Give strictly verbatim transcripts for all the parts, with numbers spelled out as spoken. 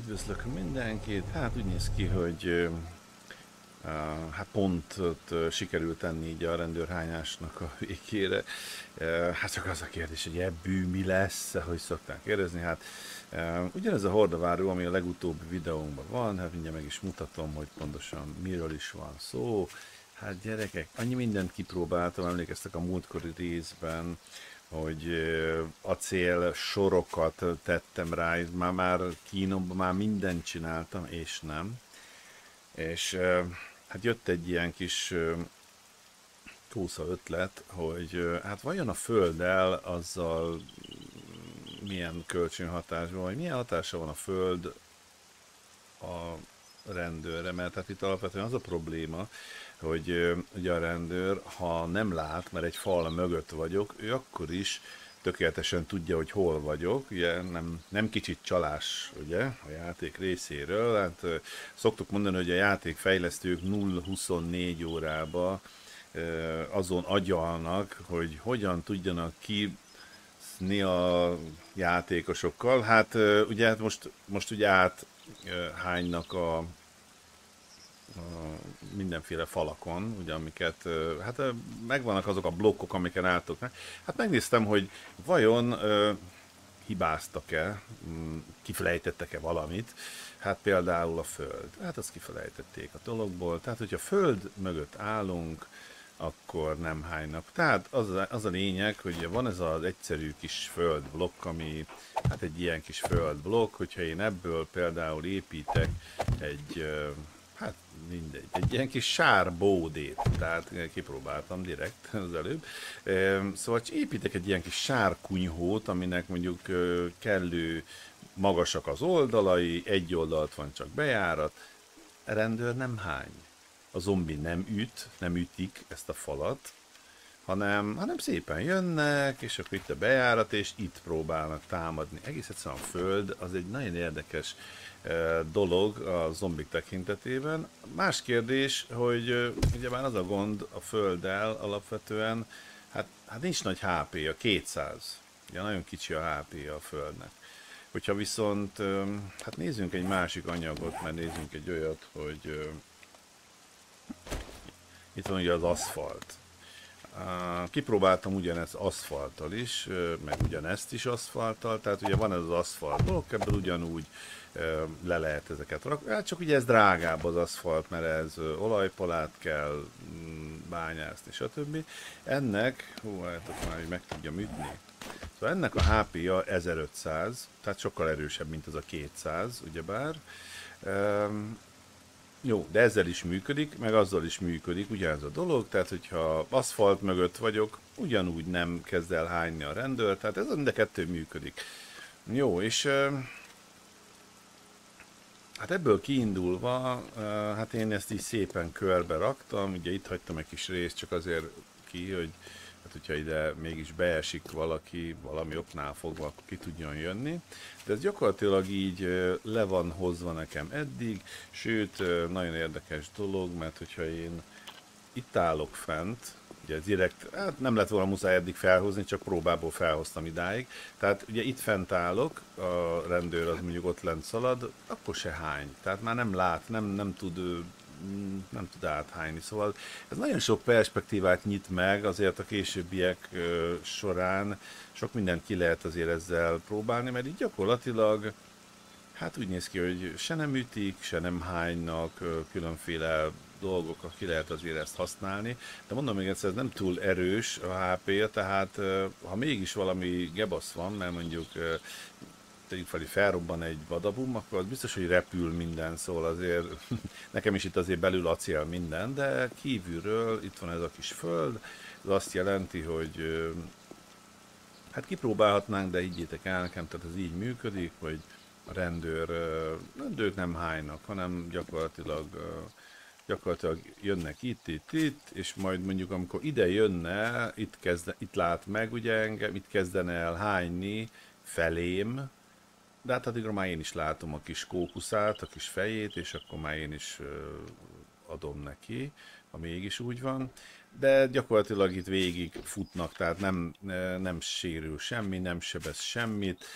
Üdvözlök mindenkit! Hát úgy néz ki, hogy uh, hát pontot uh, sikerült tenni így a rendőrhányásnak a végére. Uh, hát csak az a kérdés, hogy ebből mi lesz, ahogy szokták kérdezni. Hát uh, ugyanez a hordaváró, ami a legutóbbi videónkban van, hát mindjárt meg is mutatom, hogy pontosan miről is van szó. Hát gyerekek, annyi mindent kipróbáltam, emlékeztek a múltkori részben, hogy acél sorokat tettem rá, már, már kínomban már mindent csináltam, és nem. És hát jött egy ilyen kis kósza ötlet, hogy hát vajon a Földdel azzal milyen kölcsönhatásban, vagy milyen hatása van a Föld a rendőrre, mert hát itt alapvetően az a probléma, hogy ugye a rendőr, ha nem lát, mert egy fal mögött vagyok, ő akkor is tökéletesen tudja, hogy hol vagyok, ugye nem, nem kicsit csalás ugye, a játék részéről, hát szoktuk mondani, hogy a játékfejlesztők nulla huszonnégy órába azon agyalnak, hogy hogyan tudjanak ki a játékosokkal. Hát ugye hát most, most ugye áthánynak a mindenféle falakon, ugye, amiket, hát megvannak azok a blokkok, amiken álltok. Hát megnéztem, hogy vajon uh, hibáztak-e, kifelejtettek-e valamit, hát például a Föld. Hát azt kifelejtették a dologból, tehát hogyha Föld mögött állunk, akkor nem hánynak. Tehát az a, az a lényeg, hogy van ez az egyszerű kis földblokk, ami hát egy ilyen kis földblokk, hogyha én ebből például építek egy hát mindegy, egy ilyen kis sárbódét, tehát kipróbáltam direkt az előbb. Szóval építek egy ilyen kis sárkunyhót, aminek mondjuk kellő magasak az oldalai, egy oldalt van csak bejárat, a rendőr nem hány. A zombi nem üt, nem ütik ezt a falat, hanem, hanem szépen jönnek, és akkor itt a bejárat, és itt próbálnak támadni. Egész egyszerűen a Föld az egy nagyon érdekes dolog a zombik tekintetében. Más kérdés, hogy ugye már az a gond a Földdel alapvetően, hát, hát nincs nagy há pé, a kétszáz. Ugye nagyon kicsi a há pé a Földnek. Hogyha viszont, hát nézzünk egy másik anyagot, mert nézzünk egy olyat, hogy itt van ugye az aszfalt. Kipróbáltam ugyanezt aszfalttal is, meg ugyanezt is aszfalttal, tehát ugye van ez az aszfalt blokk, ebből ugyanúgy le lehet ezeket rakni. Hát csak ugye ez drágább az aszfalt, mert ez olajpalát kell bányászni, stb. Ennek, hú, hát már meg tudjam ütni. Szóval ennek a há pé-ja ezerötszáz, tehát sokkal erősebb, mint az a kétszáz, ugyebár. Um, Jó, de ezzel is működik, meg azzal is működik ugyanez a dolog, tehát hogyha aszfalt mögött vagyok, ugyanúgy nem kezd el hányni a rendőr, tehát ez mind a kettő működik. Jó, és hát ebből kiindulva, hát én ezt így szépen körbe raktam, ugye itt hagytam egy kis részt csak azért ki, hogy hát hogyha ide mégis beesik valaki, valami oknál fogva, akkor ki tudjon jönni. De ez gyakorlatilag így le van hozva nekem eddig, sőt, nagyon érdekes dolog, mert hogyha én itt állok fent, ugye direkt, hát nem lett volna muszáj eddig felhozni, csak próbából felhoztam idáig. Tehát ugye itt fent állok, a rendőr az mondjuk ott lent szalad, akkor se hány. Tehát már nem lát, nem, nem tud nem tud áthányni. Szóval ez nagyon sok perspektívát nyit meg, azért a későbbiek során sok mindent ki lehet azért ezzel próbálni, mert így gyakorlatilag hát úgy néz ki, hogy se nem ütik, se nem hánynak, különféle dolgok, ki lehet azért ezt használni, de mondom még egyszer, ez nem túl erős a há pé, tehát ha mégis valami gebasz van, mert mondjuk tegyük fel, hogy felrobban egy badabum, akkor az biztos, hogy repül minden, szóval azért nekem is itt azért belül acél minden, de kívülről itt van ez a kis föld, ez azt jelenti, hogy hát kipróbálhatnánk, de higgyétek el nekem, tehát ez így működik, hogy a rendőr, rendőrök nem hánynak, hanem gyakorlatilag gyakorlatilag jönnek itt, itt, itt, és majd mondjuk amikor ide jönne, itt, kezde, itt lát meg ugye engem, itt kezdene el hányni felém, de hát addigra már én is látom a kis kókuszát, a kis fejét, és akkor már én is adom neki, ha mégis úgy van. De gyakorlatilag itt végig futnak, tehát nem, nem sérül semmi, nem sebez semmit.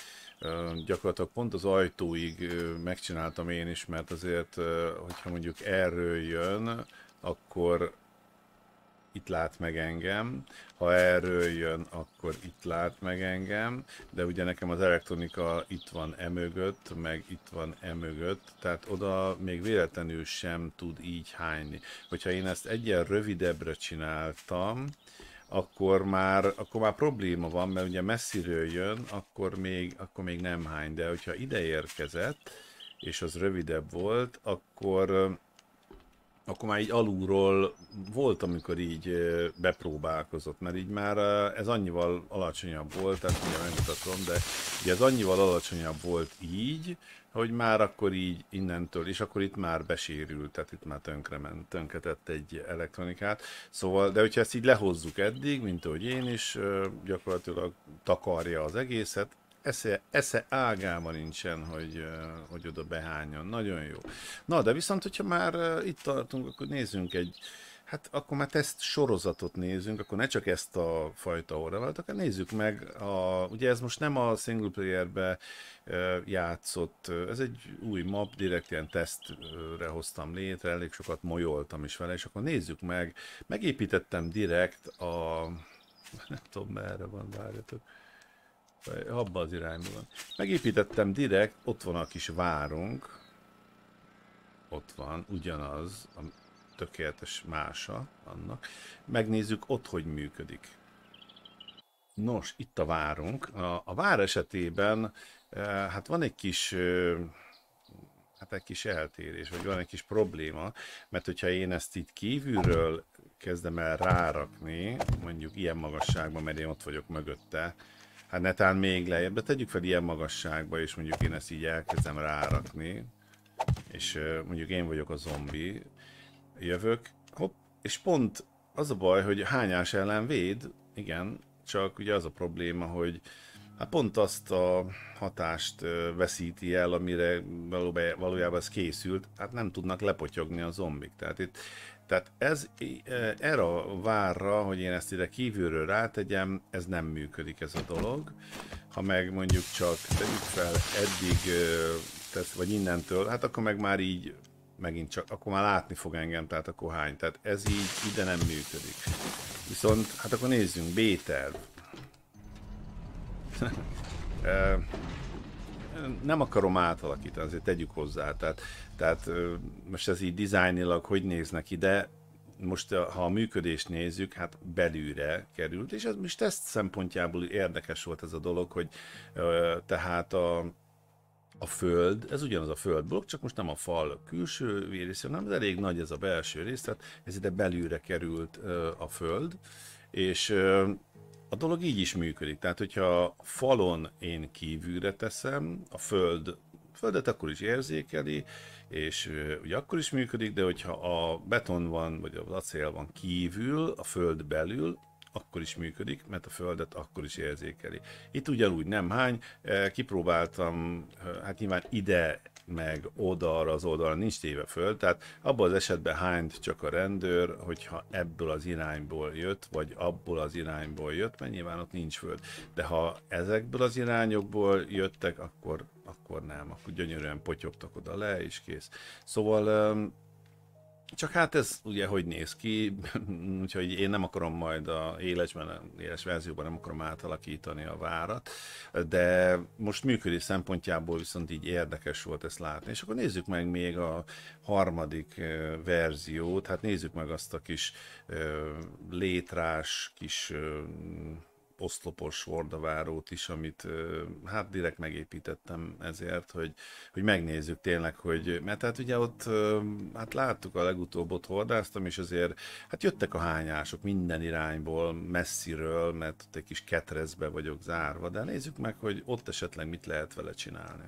Gyakorlatilag pont az ajtóig megcsináltam én is, mert azért, hogyha mondjuk erről jön, akkor itt lát meg engem, ha erről jön, akkor itt lát meg engem, de ugye nekem az elektronika itt van emögött, meg itt van emögött, tehát oda még véletlenül sem tud így hányni. Hogyha én ezt egyen rövidebbre csináltam, akkor már, akkor már probléma van, mert ugye messziről jön, akkor még, akkor még nem hány, de hogyha ide érkezett, és az rövidebb volt, akkor akkor már így alulról volt, amikor így bepróbálkozott, mert így már ez annyival alacsonyabb volt, tehát ugye megmutatom, de ugye ez annyival alacsonyabb volt így, hogy már akkor így innentől, és akkor itt már besérült, tehát itt már tönkrement, tönkretett egy elektronikát. Szóval, de hogyha ezt így lehozzuk eddig, mint ahogy én is, gyakorlatilag takarja az egészet, Esze, esze ágában nincsen, hogy, hogy oda behányjon. Nagyon jó. Na, de viszont, hogyha már itt tartunk, akkor nézzünk egy, hát akkor már teszt sorozatot nézzünk, akkor ne csak ezt a fajta orrevelt, akkor nézzük meg, a, ugye ez most nem a single playerbe játszott, ez egy új map, direkt ilyen tesztre hoztam létre, elég sokat molyoltam is vele, és akkor nézzük meg, megépítettem direkt a, nem tudom merre van, várjatok, abba az irányban van. Megépítettem direkt, ott van a kis várunk, ott van, ugyanaz, a tökéletes mása annak. Megnézzük ott, hogy működik. Nos, itt a várunk. A, a vár esetében hát van egy kis, hát egy kis eltérés, vagy van egy kis probléma, mert hogyha én ezt itt kívülről kezdem el rárakni, mondjuk ilyen magasságban, mert én ott vagyok mögötte, hát netán még lejjebb, de tegyük fel ilyen magasságba, és mondjuk én ezt így elkezdem rárakni, és mondjuk én vagyok a zombi, jövök, hopp, és pont az a baj, hogy hányás ellen véd, igen, csak ugye az a probléma, hogy hát pont azt a hatást veszíti el, amire valójában ez készült, hát nem tudnak lepotyogni a zombik. Tehát itt Tehát ez erre a várra, hogy én ezt ide kívülről rátegyem, ez nem működik ez a dolog. Ha meg mondjuk csak tegyük fel eddig, tesz, vagy innentől, hát akkor meg már így megint csak, akkor már látni fog engem, tehát akkor hány. Tehát ez így ide nem működik. Viszont, hát akkor nézzünk, B-terv. Nem akarom átalakítani, azért tegyük hozzá. Tehát, tehát most ez így dizájnilag hogy néznek ide, most ha a működést nézzük, hát belülre került, és ez most teszt szempontjából érdekes volt ez a dolog, hogy tehát a, a föld, ez ugyanaz a földblokk, csak most nem a fal külső része, hanem ez elég nagy ez a belső rész, tehát ez ide belülre került a föld, és a dolog így is működik, tehát hogyha a falon én kívülre teszem, a föld, földet akkor is érzékeli, és uh, ugye akkor is működik, de hogyha a beton van, vagy az acél van kívül, a föld belül, akkor is működik, mert a földet akkor is érzékeli. Itt ugyanúgy nem hány, kipróbáltam, hát nyilván ide meg oda, arra az oldalra nincs téve föl, tehát abban az esetben hányt csak a rendőr, hogyha ebből az irányból jött, vagy abból az irányból jött, mert nyilván ott nincs föld. De ha ezekből az irányokból jöttek, akkor, akkor nem, akkor gyönyörűen potyogtak oda le, és kész. Szóval csak hát ez ugye hogy néz ki, úgyhogy én nem akarom majd a élesben, éles verzióban nem akarom átalakítani a várat, de most működés szempontjából viszont így érdekes volt ezt látni. És akkor nézzük meg még a harmadik verziót, hát nézzük meg azt a kis létrás, kis oszlopos hordavárót is, amit hát direkt megépítettem ezért, hogy, hogy megnézzük tényleg, hogy, mert hát ugye ott hát láttuk a legutóbb, ott hordáztam, és azért hát jöttek a hányások minden irányból, messziről, mert ott egy kis ketrezbe vagyok zárva, de nézzük meg, hogy ott esetleg mit lehet vele csinálni.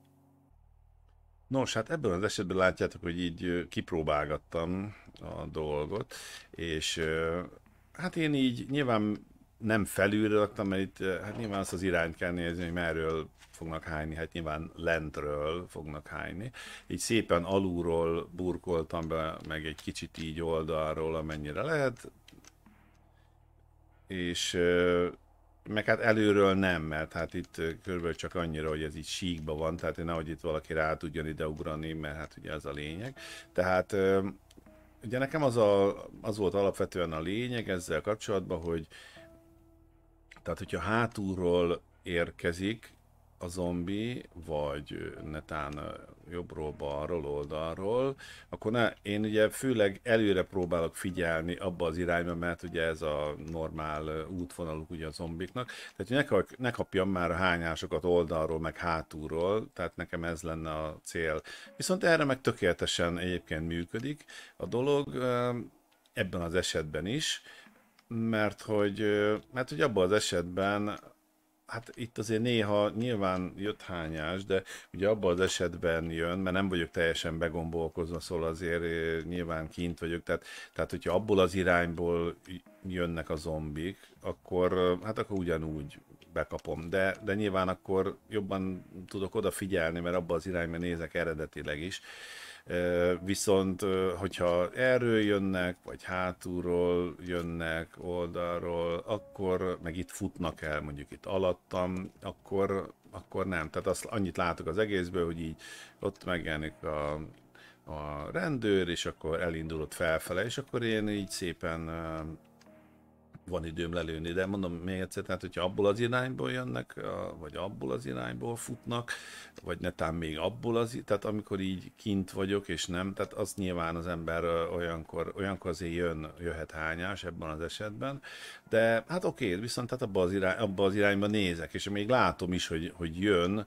Nos, hát ebben az esetben látjátok, hogy így kipróbálgattam a dolgot, és hát én így nyilván nem felülre raktam, mert itt hát nyilván azt az irányt kell nézni, hogy merről fognak hányni, hát nyilván lentről fognak hányni. Így szépen alulról burkoltam be, meg egy kicsit így oldalról, amennyire lehet. És meg hát előről nem, mert hát itt körülbelül csak annyira, hogy ez így síkban van, tehát nehogy itt valaki rá tudjon ide ugrani, mert hát ugye ez a lényeg. Tehát ugye nekem az, a, az volt alapvetően a lényeg ezzel kapcsolatban, hogy tehát hogyha hátulról érkezik a zombi, vagy netán jobbról, balról, oldalról, akkor ne, én ugye főleg előre próbálok figyelni abba az irányba, mert ugye ez a normál útvonaluk ugye a zombiknak, tehát hogy ne, kap, ne kapjam már a hányásokat oldalról, meg hátulról, tehát nekem ez lenne a cél. Viszont erre meg tökéletesen egyébként működik a dolog, ebben az esetben is, mert hogy, mert hogy abban az esetben, hát itt azért néha nyilván jött hányás, de ugye abban az esetben jön, mert nem vagyok teljesen begombolkozva, szóval azért nyilván kint vagyok, tehát, tehát hogyha abból az irányból jönnek a zombik, akkor hát akkor ugyanúgy bekapom, de, de nyilván akkor jobban tudok odafigyelni, mert abban az irányban nézek eredetileg is. Viszont, hogyha erről jönnek, vagy hátulról jönnek, oldalról, akkor meg itt futnak el, mondjuk itt alattam, akkor, akkor nem. Tehát azt annyit látok az egészből, hogy így ott megjelenik a, a rendőr, és akkor elindulott felfele, és akkor én így szépen van időm lelőni, de mondom még egyszer, tehát hogyha abból az irányból jönnek, vagy abból az irányból futnak, vagy netán még abból az, tehát amikor így kint vagyok, és nem, tehát az nyilván az ember olyankor, olyankor azért jön, jöhet hányás ebben az esetben, de hát oké, viszont tehát abban az, irány, abba az irányba nézek, és még látom is, hogy, hogy jön,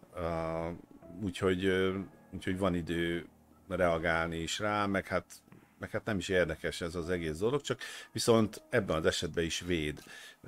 uh, úgyhogy, uh, úgyhogy van idő reagálni is rá, meg hát meg hát nem is érdekes ez az egész dolog, csak viszont ebben az esetben is véd.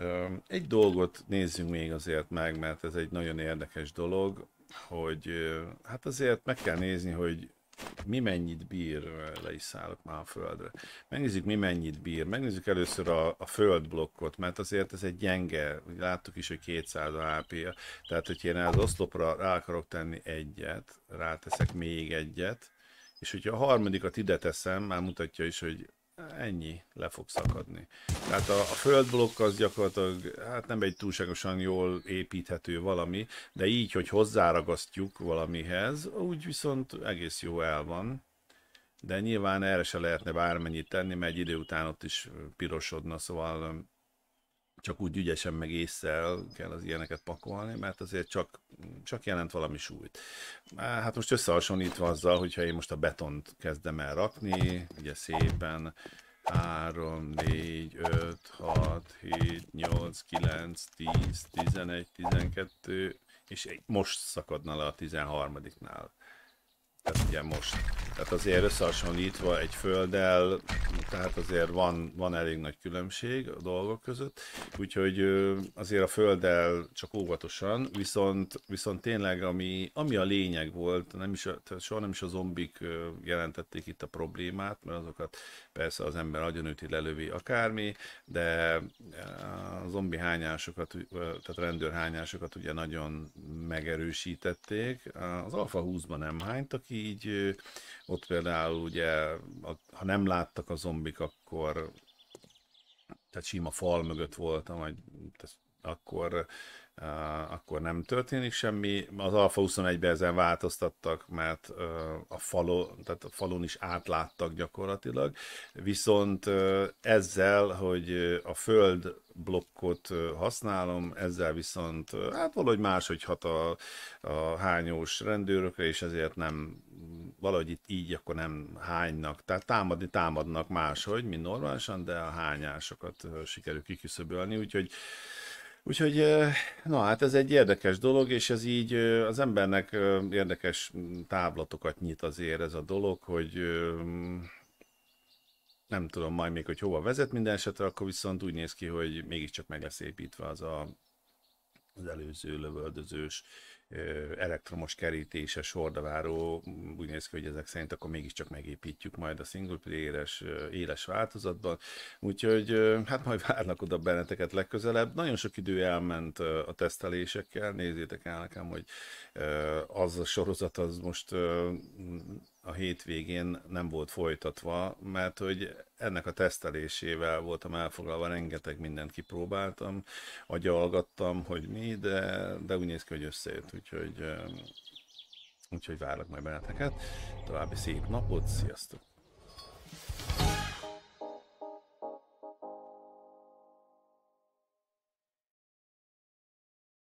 Egy dolgot nézzünk még azért meg, mert ez egy nagyon érdekes dolog, hogy hát azért meg kell nézni, hogy mi mennyit bír, le is szállok már a földre. Megnézzük, mi mennyit bír. Megnézzük először a, a földblokkot, mert azért ez egy gyenge, láttuk is, hogy kétszáz há pé-ja, tehát hogy én az oszlopra rá akarok tenni egyet, ráteszek még egyet, és hogyha a harmadikat ide teszem, már mutatja is, hogy ennyi, le fog szakadni. Tehát a, a földblokk az gyakorlatilag hát nem egy túlságosan jól építhető valami, de így, hogy hozzáragasztjuk valamihez, úgy viszont egész jó el van. De nyilván erre se lehetne bármennyit tenni, mert egy idő után ott is pirosodna, szóval csak úgy ügyesen meg ésszel kell az ilyeneket pakolni, mert azért csak, csak jelent valami súlyt. Hát most összehasonlítva azzal, hogyha én most a betont kezdem el rakni, ugye szépen három, négy, öt, hat, hét, nyolc, kilenc, tíz, tizenegy, tizenkettő, és most szakadna le a tizenharmadiknál. Tehát ugye most. Tehát azért összehasonlítva egy földdel, tehát azért van, van elég nagy különbség a dolgok között, úgyhogy azért a földdel csak óvatosan, viszont, viszont tényleg ami, ami a lényeg volt, nem is a, soha nem is a zombik jelentették itt a problémát, mert azokat persze az ember agyonüti, lelövi akármi, de a zombi hányásokat, tehát rendőrhányásokat ugye nagyon megerősítették. Az Alpha húszban nem hánytak így, ott például ugye, ha nem láttak a zombik, akkor tehát sima fal mögött voltam, vagy akkor, uh, akkor nem történik semmi. Az Alpha huszonegyben ezen változtattak, mert uh, a, falon, tehát a falon is átláttak gyakorlatilag, viszont uh, ezzel, hogy a föld blokkot használom, ezzel viszont hát valahogy máshogy hat a, a hányós rendőrökre, és ezért nem, valahogy itt így akkor nem hánynak. Tehát támadni támadnak máshogy, mint normálisan, de a hányásokat sikerül kiküszöbölni, úgyhogy Úgyhogy, na hát ez egy érdekes dolog, és ez így az embernek érdekes táblatokat nyit azért ez a dolog, hogy nem tudom majd még, hogy hova vezet minden esetre, akkor viszont úgy néz ki, hogy mégiscsak meg lesz építve az a, az előző lövöldözős elektromos kerítéses hordaváró, úgy néz ki, hogy ezek szerint akkor mégiscsak megépítjük majd a single playeres éles változatban. Úgyhogy hát majd várnak oda benneteket legközelebb. Nagyon sok idő elment a tesztelésekkel, nézzétek el nekem, hogy az a sorozat az most a hétvégén nem volt folytatva, mert hogy ennek a tesztelésével voltam elfoglalva, rengeteg mindent kipróbáltam, agyalgattam, hogy mi, de, de úgy néz ki, hogy összejött, úgyhogy, úgyhogy várlak majd benneteket. További szép napot, sziasztok!